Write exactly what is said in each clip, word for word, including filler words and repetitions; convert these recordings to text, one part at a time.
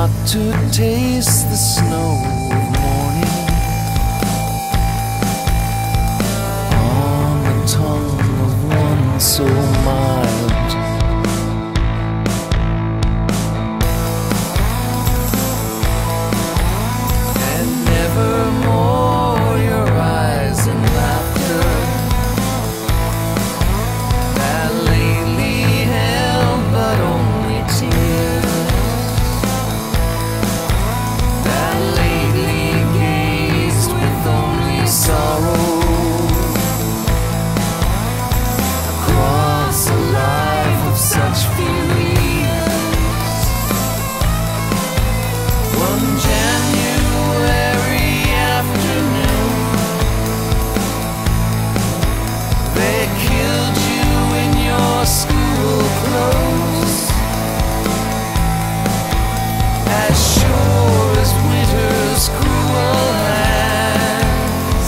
not to taste the snow of morning on the tongue of one so mild. And nevermore your eyes and laughter that lately held but only tears, that lately gazed with only sorrow across a life of such feelings. One January afternoon, they killed you in your school clothes, as sure as winter's cruel hands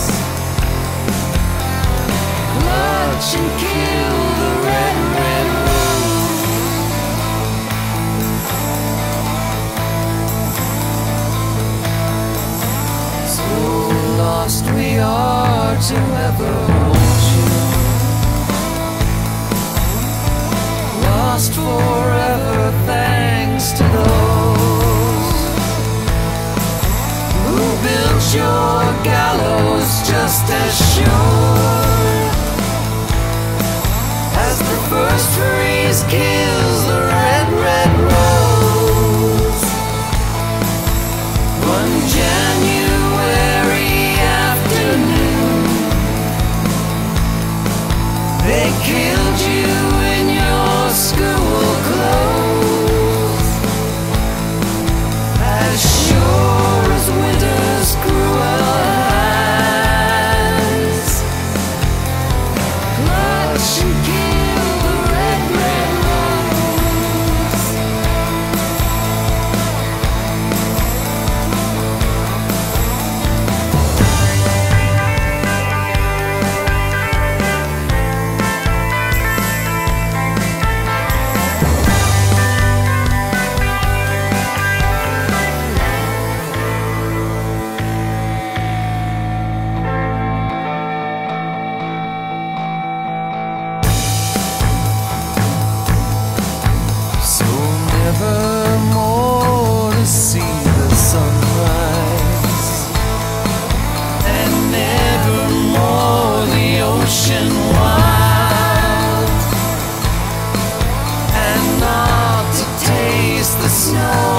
clutch and kill the red, red rose. So lost we are to ever hold you, lost forever thanks to those who built your gallows just as sure as the first freeze kills the red, red rose. One January afternoon, they killed you in your school clothes, as sure as winter's cruel hands clutch and kill the red, red rose. So nevermore to see the sunrise, and nevermore the ocean wild, and not to taste the snow